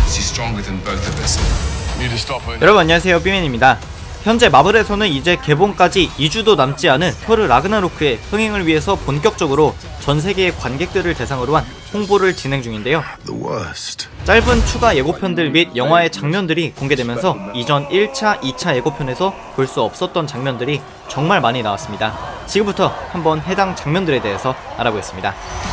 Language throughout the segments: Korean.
여러분 안녕하세요, 삐맨입니다. 현재 마블에서는 이제 개봉까지 2주도 남지 않은 토르 라그나로크의 흥행을 위해서 본격적으로 전세계의 관객들을 대상으로 한 홍보를 진행 중인데요. 짧은 추가 예고편들 및 영화의 장면들이 공개되면서 이전 1차, 2차 예고편에서 볼 수 없었던 장면들이 정말 많이 나왔습니다. 지금부터 한번 해당 장면들에 대해서 알아보겠습니다.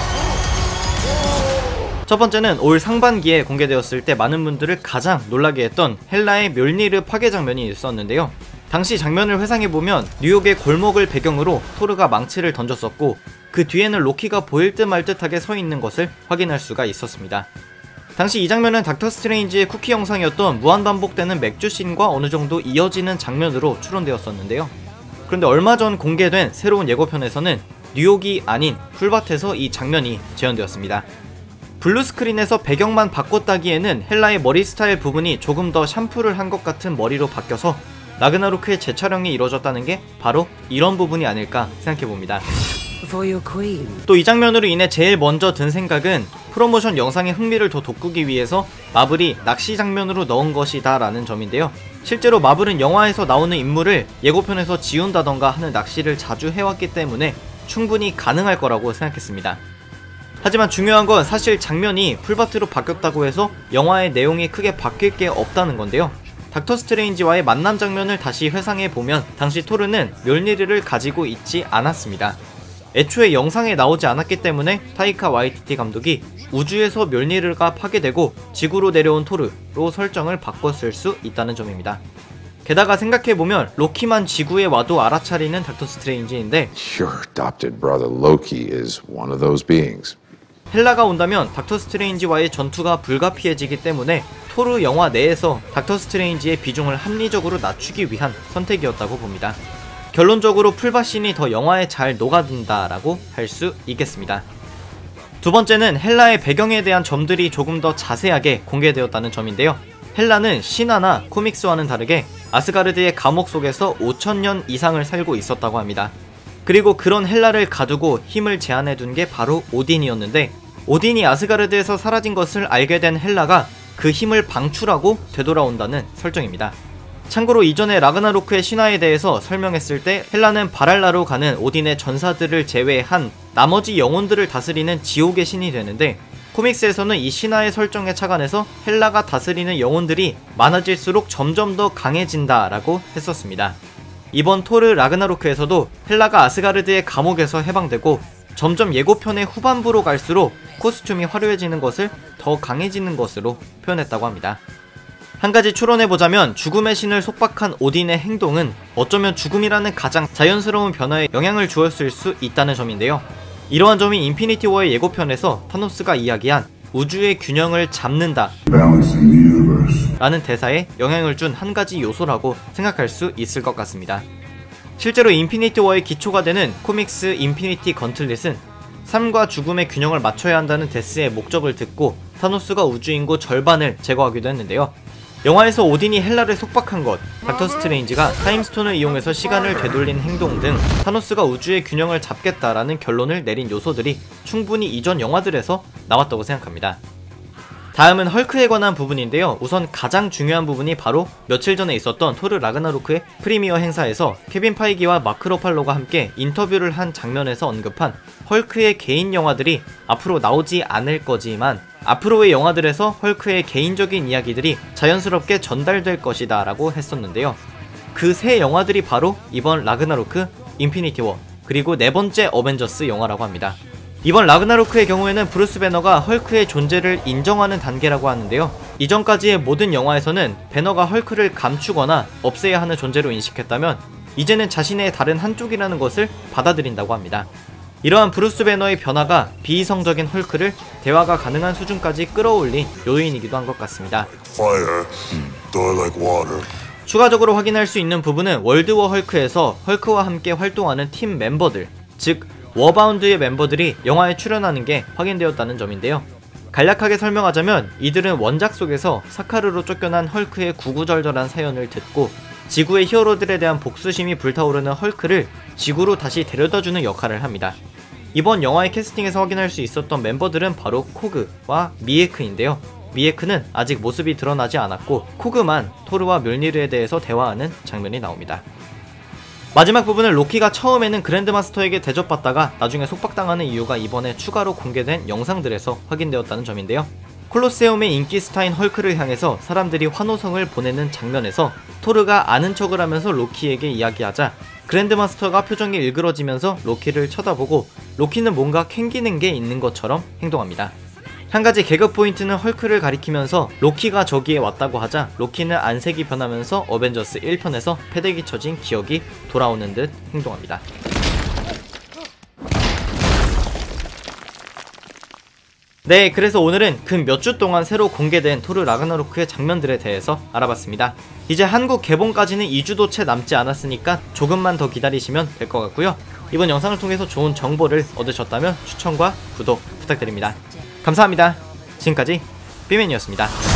첫 번째는 올 상반기에 공개되었을 때 많은 분들을 가장 놀라게 했던 헬라의 멸니르 파괴 장면이 있었는데요. 당시 장면을 회상해보면 뉴욕의 골목을 배경으로 토르가 망치를 던졌었고, 그 뒤에는 로키가 보일 듯 말 듯하게 서 있는 것을 확인할 수가 있었습니다. 당시 이 장면은 닥터 스트레인지의 쿠키 영상이었던 무한반복되는 맥주 씬과 어느 정도 이어지는 장면으로 추론되었었는데요. 그런데 얼마 전 공개된 새로운 예고편에서는 뉴욕이 아닌 풀밭에서 이 장면이 재현되었습니다. 블루스크린에서 배경만 바꿨다기에는 헬라의 머리 스타일 부분이 조금 더 샴푸를 한 것 같은 머리로 바뀌어서 라그나로크의 재촬영이 이루어졌다는 게 바로 이런 부분이 아닐까 생각해봅니다. 또 이 장면으로 인해 제일 먼저 든 생각은 프로모션 영상의 흥미를 더 돋구기 위해서 마블이 낚시 장면으로 넣은 것이다 라는 점인데요. 실제로 마블은 영화에서 나오는 인물을 예고편에서 지운다던가 하는 낚시를 자주 해왔기 때문에 충분히 가능할 거라고 생각했습니다. 하지만 중요한 건 사실 장면이 풀밭으로 바뀌었다고 해서 영화의 내용이 크게 바뀔 게 없다는 건데요. 닥터 스트레인지와의 만남 장면을 다시 회상해보면 당시 토르는 멸니르를 가지고 있지 않았습니다. 애초에 영상에 나오지 않았기 때문에 타이카 와이티티 감독이 우주에서 멸니르가 파괴되고 지구로 내려온 토르로 설정을 바꿨을 수 있다는 점입니다. 게다가 생각해보면 로키만 지구에 와도 알아차리는 닥터 스트레인지인데, Your adopted brother Loki is one of those beings. 헬라가 온다면 닥터 스트레인지와의 전투가 불가피해지기 때문에 토르 영화 내에서 닥터 스트레인지의 비중을 합리적으로 낮추기 위한 선택이었다고 봅니다. 결론적으로 풀밭신이 더 영화에 잘 녹아든다라고 할 수 있겠습니다. 두 번째는 헬라의 배경에 대한 점들이 조금 더 자세하게 공개되었다는 점인데요. 헬라는 신화나 코믹스와는 다르게 아스가르드의 감옥 속에서 5000년 이상을 살고 있었다고 합니다. 그리고 그런 헬라를 가두고 힘을 제한해둔 게 바로 오딘이었는데, 오딘이 아스가르드에서 사라진 것을 알게 된 헬라가 그 힘을 방출하고 되돌아온다는 설정입니다. 참고로 이전에 라그나로크의 신화에 대해서 설명했을 때 헬라는 바랄라로 가는 오딘의 전사들을 제외한 나머지 영혼들을 다스리는 지옥의 신이 되는데, 코믹스에서는 이 신화의 설정에 착안해서 헬라가 다스리는 영혼들이 많아질수록 점점 더 강해진다 라고 했었습니다. 이번 토르 라그나로크에서도 헬라가 아스가르드의 감옥에서 해방되고 점점 예고편의 후반부로 갈수록 코스튬이 화려해지는 것을 더 강해지는 것으로 표현했다고 합니다. 한 가지 추론해보자면 죽음의 신을 속박한 오딘의 행동은 어쩌면 죽음이라는 가장 자연스러운 변화에 영향을 주었을 수 있다는 점인데요. 이러한 점이 인피니티 워의 예고편에서 타노스가 이야기한 우주의 균형을 잡는다 라는 대사에 영향을 준 한 가지 요소라고 생각할 수 있을 것 같습니다. 실제로 인피니티 워의 기초가 되는 코믹스 인피니티 건틀릿은 삶과 죽음의 균형을 맞춰야 한다는 데스의 목적을 듣고 타노스가 우주인구 절반을 제거하기도 했는데요. 영화에서 오딘이 헬라를 속박한 것, 닥터 스트레인지가 타임스톤을 이용해서 시간을 되돌린 행동 등 타노스가 우주의 균형을 잡겠다라는 결론을 내린 요소들이 충분히 이전 영화들에서 나왔다고 생각합니다. 다음은 헐크에 관한 부분인데요. 우선 가장 중요한 부분이 바로 며칠 전에 있었던 토르 라그나로크의 프리미어 행사에서 케빈 파이기와 마크 러팔로가 함께 인터뷰를 한 장면에서 언급한 헐크의 개인 영화들이 앞으로 나오지 않을 거지만 앞으로의 영화들에서 헐크의 개인적인 이야기들이 자연스럽게 전달될 것이다 라고 했었는데요. 그 세 영화들이 바로 이번 라그나로크, 인피니티 워, 그리고 네 번째 어벤져스 영화라고 합니다. 이번 라그나로크의 경우에는 브루스 배너가 헐크의 존재를 인정하는 단계라고 하는데요. 이전까지의 모든 영화에서는 배너가 헐크를 감추거나 없애야 하는 존재로 인식했다면 이제는 자신의 다른 한쪽이라는 것을 받아들인다고 합니다. 이러한 브루스 배너의 변화가 비이성적인 헐크를 대화가 가능한 수준까지 끌어올린 요인이기도 한 것 같습니다. 추가적으로 확인할 수 있는 부분은 월드워 헐크에서 헐크와 함께 활동하는 팀 멤버들, 즉 워바운드의 멤버들이 영화에 출연하는 게 확인되었다는 점인데요. 간략하게 설명하자면 이들은 원작 속에서 사카르로 쫓겨난 헐크의 구구절절한 사연을 듣고 지구의 히어로들에 대한 복수심이 불타오르는 헐크를 지구로 다시 데려다주는 역할을 합니다. 이번 영화의 캐스팅에서 확인할 수 있었던 멤버들은 바로 코그와 미에크인데요. 미에크는 아직 모습이 드러나지 않았고 코그만 토르와 멸니르에 대해서 대화하는 장면이 나옵니다. 마지막 부분은 로키가 처음에는 그랜드마스터에게 대접받다가 나중에 속박당하는 이유가 이번에 추가로 공개된 영상들에서 확인되었다는 점인데요. 콜로세움의 인기 스타인 헐크를 향해서 사람들이 환호성을 보내는 장면에서 토르가 아는 척을 하면서 로키에게 이야기하자 그랜드마스터가 표정이 일그러지면서 로키를 쳐다보고 로키는 뭔가 캥기는 게 있는 것처럼 행동합니다. 한 가지 개그 포인트는 헐크를 가리키면서 로키가 저기에 왔다고 하자 로키는 안색이 변하면서 어벤져스 1편에서 패대기 쳐진 기억이 돌아오는 듯 행동합니다. 네, 그래서 오늘은 근 몇 주 동안 새로 공개된 토르 라그나로크의 장면들에 대해서 알아봤습니다. 이제 한국 개봉까지는 2주도 채 남지 않았으니까 조금만 더 기다리시면 될 것 같고요. 이번 영상을 통해서 좋은 정보를 얻으셨다면 추천과 구독 부탁드립니다. 감사합니다. 지금까지 삐맨이었습니다.